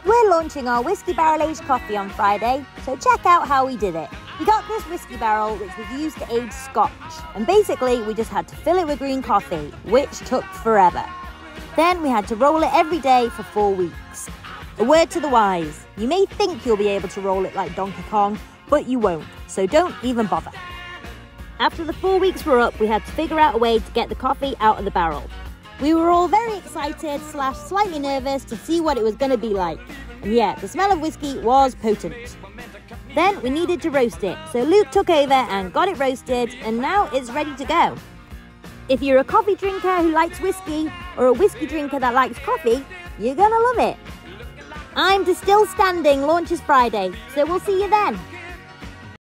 We're launching our whiskey barrel-aged coffee on Friday, so check out how we did it. We got this whiskey barrel which was used to age scotch, and basically we just had to fill it with green coffee, which took forever. Then we had to roll it every day for 4 weeks. A word to the wise, you may think you'll be able to roll it like Donkey Kong, but you won't, so don't even bother. After the 4 weeks were up, we had to figure out a way to get the coffee out of the barrel. We were all very excited / slightly nervous to see what it was going to be like. And yeah, the smell of whiskey was potent. Then we needed to roast it, so Luke took over and got it roasted, and now it's ready to go. If you're a coffee drinker who likes whiskey, or a whiskey drinker that likes coffee, you're gonna love it. I'm Still Standing launches Friday, so we'll see you then.